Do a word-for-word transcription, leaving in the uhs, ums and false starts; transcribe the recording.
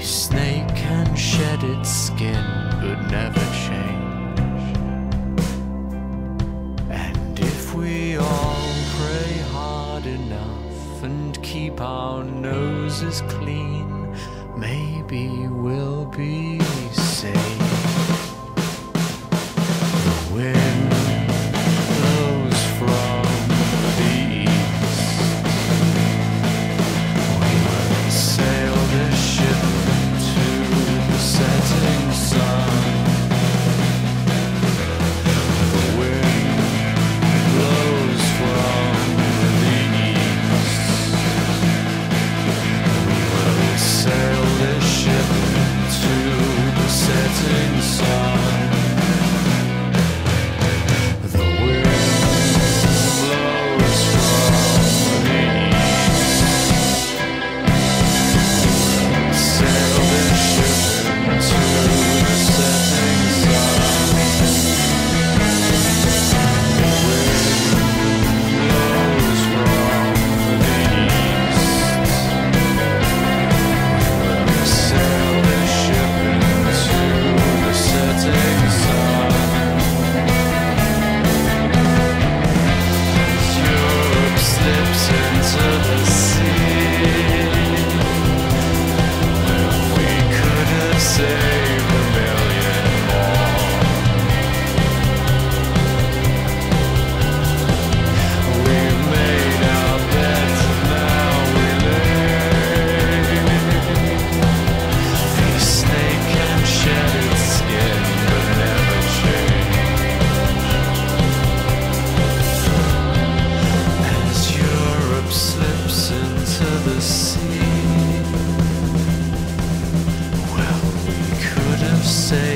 snake can shed its skin but never change. And if we all pray hard enough and keep our noses clean, maybe we'll be saved. The wind blows from the east. We will sail this ship to the setting sun. The wind blows from the east. We will sail this ship to the setting sun. Say